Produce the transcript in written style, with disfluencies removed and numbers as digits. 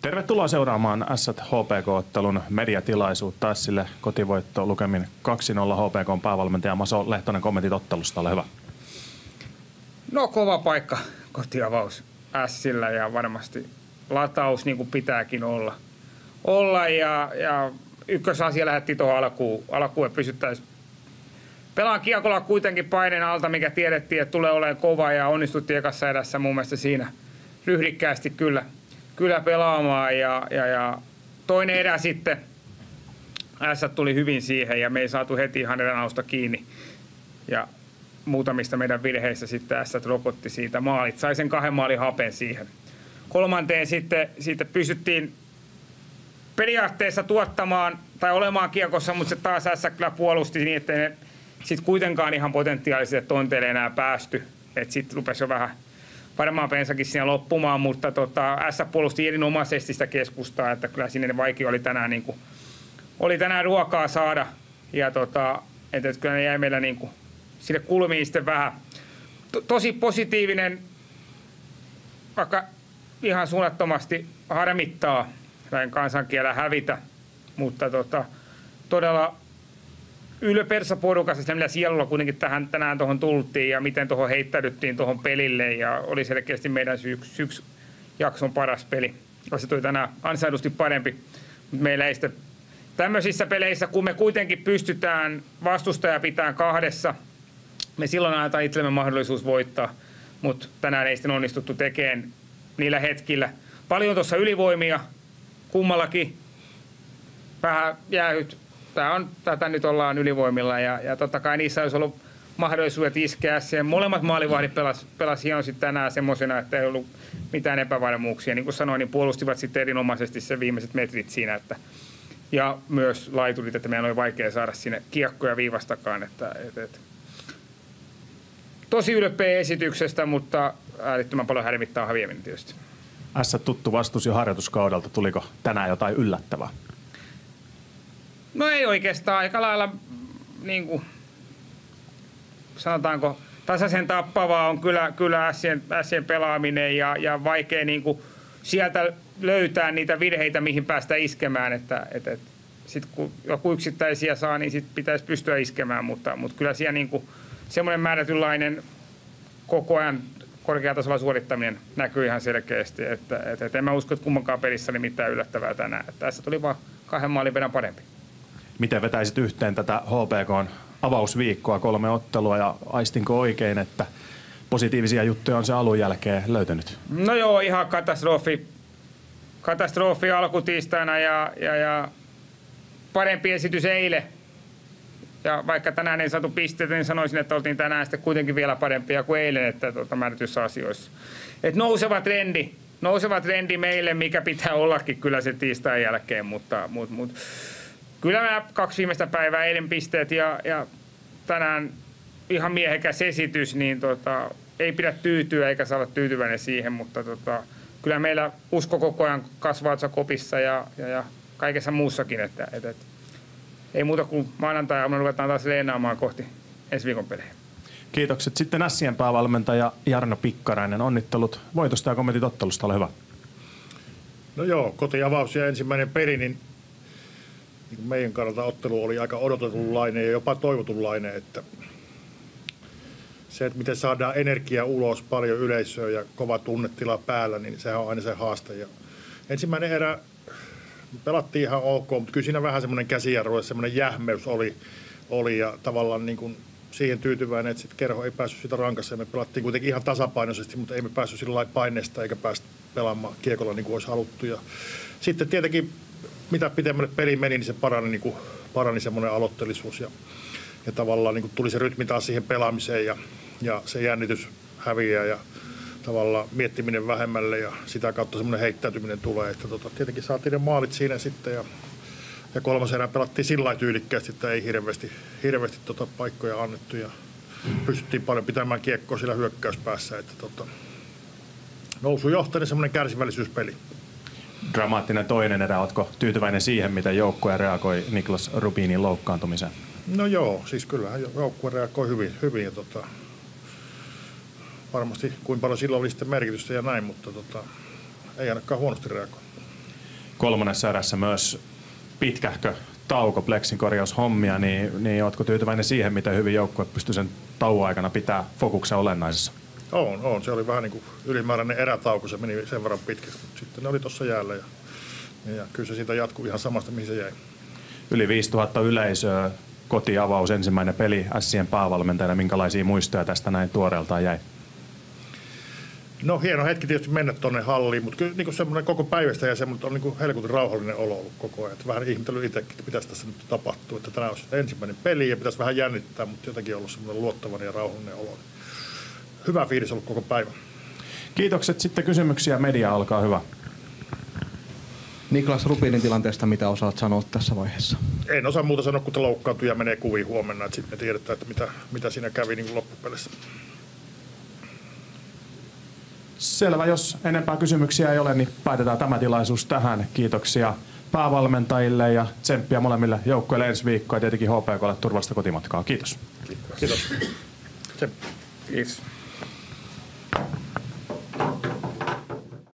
Tervetuloa seuraamaan Ässät HPK-ottelun mediatilaisuutta. Ässille kotivoitto lukemin 2-0 HPK:n päävalmentaja Maso Lehtonen, kommentit ottelusta, ole hyvä. No kova paikka kotiavaus Ässillä ja varmasti lataus niin kuin pitääkin olla ja ykkösasia lähdettiin tuohon alkuun ja pysyttäisiin pelaan kiekolla kuitenkin paineen alta, mikä tiedettiin, että tulee olemaan kova ja onnistuttiin ekassa edessä mun mielestä siinä ryhdikkäästi kyllä pelaamaan ja toinen erä sitten Ässät tuli hyvin siihen ja me ei saatu heti ihan erän alusta kiinni ja muutamista meidän virheistä sitten Ässät rokotti siitä maalit, sai sen 2 maalin hapen siihen. Kolmanteen sitten pystyttiin periaatteessa tuottamaan tai olemaan kiekossa, mutta se taas Ässät kyllä puolusti niin, että ne sitten kuitenkaan ihan potentiaalisille tonteille enää päästy. Että sitten rupesi jo vähän varmaan pensakin siinä loppumaan, mutta Ässät puolusti erinomaisesti sitä keskustaa, että kyllä sinne vaikea oli tänään, oli tänään ruokaa saada. Ja että kyllä ne jäi meillä sille kulmiin sitten vähän. Tosi positiivinen, vaikka ihan suunnattomasti harmittaa näin kansankielellä hävitä, mutta todella ylpeässä porukassa, millä sielulla kuitenkin tänään tuohon tultiin ja miten tuohon heittäydyttiin tuohon pelille ja oli selkeästi meidän syksy jakson paras peli. Se tuli tänään ansaidusti parempi, mutta meillä ei sitten tämmöisissä peleissä, kun me kuitenkin pystytään vastustaja pitää kahdessa, me silloin annetaan itsellemme mahdollisuus voittaa, mutta tänään ei sitten onnistuttu tekemään niillä hetkillä. Paljon tuossa ylivoimia kummallakin, vähän jäähyt. Tätä nyt ollaan ylivoimilla ja totta kai niissä olisi ollut mahdollisuudet iskeä. Molemmat maalivahdit pelasi hienosti tänään semmoisena, että ei ollut mitään epävarmuuksia. Niin kuin sanoin, niin puolustivat sitten erinomaisesti sen viimeiset metrit siinä. Ja myös laiturit, että meidän oli vaikea saada sinne kiekkoja viivastakaan. Tosi ylpeä esityksestä, mutta äärettömän paljon harmittaa häviäminen tietysti. Ässät tuttu vastus jo harjoituskaudelta. Tuliko tänään jotain yllättävää? No ei oikeastaan. Aika lailla, niin kuin, sanotaanko, tasaisen tappavaa on kyllä Ässien pelaaminen ja vaikea niin kuin, sieltä löytää niitä virheitä, mihin päästä iskemään. Sitten kun joku yksittäisiä saa, niin sit pitäisi pystyä iskemään, mutta kyllä siellä niin kuin, semmoinen määrätynlainen koko ajan korkeatasolla suorittaminen näkyy ihan selkeästi. Että en mä usko, että kummankaan pelissä oli mitään yllättävää tänään. Tässä tuli vaan 2 maalin verran parempi. Miten vetäisit yhteen tätä HPK:n avausviikkoa, 3 ottelua ja aistinko oikein, että positiivisia juttuja on se alun jälkeen löytänyt? No joo, ihan katastrofi alkutiistaina ja parempi esitys eilen. Ja vaikka tänään ei saatu pisteitä, niin sanoisin, että oltiin tänään sitten kuitenkin vielä parempia kuin eilen, että määrätyissä asioissa. Et nouseva trendi meille, mikä pitää ollakin kyllä se tiistain jälkeen, mutta kyllä nämä 2 viimeistä päivää, eilen pisteet ja tänään ihan miehekäs esitys, niin ei pidä tyytyä eikä saa olla tyytyväinen siihen, mutta kyllä meillä usko koko ajan kasvaa kopissa ja kaikessa muussakin, että ei muuta kuin maanantai-aamuna ruvetaan taas leenaamaan kohti ensi viikon pelejä. Kiitokset. Sitten Ässien päävalmentaja Jarno Pikkarainen. Onnittelut voitosta ja kommentit ottelusta, ole hyvä. No joo, kotiavaus ja ensimmäinen peli, niin meidän kannalta ottelu oli aika odotetunlainen ja jopa toivotunlainen, että se, että miten saadaan energia ulos, paljon yleisöä ja kova tunnetila päällä, niin sehän on aina se haaste. Ja ensimmäinen erä pelattiin ihan ok, mutta kyllä siinä vähän semmoinen käsijarru ja semmoinen jähmeys oli ja tavallaan niin kuin siihen tyytyväinen, että sitten Kerho ei päässyt sitä rankassa ja me pelattiin kuitenkin ihan tasapainoisesti, mutta ei me päässyt sillä lailla paineesta eikä päästä pelaamaan kiekolla niin kuin olisi haluttu. Ja sitten tietenkin mitä pitemmälle peli meni, niin se parani semmoinen aloitteellisuus ja tavallaan niin kuin tuli se rytmi taas siihen pelaamiseen ja se jännitys häviää ja tavallaan miettiminen vähemmälle ja sitä kautta semmoinen heittäytyminen tulee. Että tietenkin saatiin ne maalit siinä sitten ja 3. erää pelattiin sillä lailla tyylikkäästi, että ei hirveästi paikkoja annettu ja pystyttiin paljon pitämään kiekkoa sillä hyökkäyspäässä. Että nousujohtainen semmoinen kärsivällisyyspeli. Dramaattinen toinen erä. Oletko tyytyväinen siihen, miten joukkue reagoi Niklas Rubinin loukkaantumiseen? No joo, siis kyllähän joukkue reagoi hyvin ja varmasti kuinka paljon sillä oli sitten merkitystä ja näin, mutta ei ainakaan huonosti reagoi. kolmannessa erässä myös pitkähkö tauko Plexin korjaushommia, niin ootko tyytyväinen siihen, miten hyvin joukkue pystyy sen tauon aikana pitää fokuksen olennaisessa? On. Se oli vähän niin kuin ylimääräinen erätauko, se meni sen verran pitkäksi, mutta sitten ne oli tuossa jäällä ja kyllä se siitä jatkuu ihan samasta, mihin se jäi. Yli 5000 yleisöä, kotiavaus, ensimmäinen peli Ässien päävalmentajana. Minkälaisia muistoja tästä näin tuoreeltaan jäi? No hieno hetki tietysti mennä tuonne halliin, mutta kyllä niin semmoinen koko päivästä ja semmoinen on niin helkutin rauhallinen olo ollut koko ajan. Että vähän ihmetellyt itsekin, että pitäisi tässä nyt tapahtua. Että tänään olisi ensimmäinen peli ja pitäisi vähän jännittää, mutta jotenkin ollut semmoinen luottavainen ja rauhallinen olo. Hyvä fiilis ollut koko päivä. Kiitokset. Sitten kysymyksiä. Media, olkaa hyvä. Niklas Rubinin tilanteesta, mitä osaat sanoa tässä vaiheessa? En osaa muuta sanoa, kun loukkaantui ja menee kuviin huomenna. Sitten me tiedetään, että mitä siinä kävi niin loppupelissä. Selvä. Jos enempää kysymyksiä ei ole, niin päätetään tämä tilaisuus tähän. Kiitoksia päävalmentajille ja tsemppiä molemmille joukkoille ensi viikkoa ja tietenkin HPK:lle turvallista kotimatkaa. Kiitos. Kiitos. Kiitos.